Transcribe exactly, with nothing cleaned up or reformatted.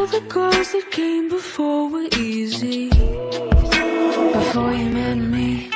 all the girls that came before were easy. Before you met me,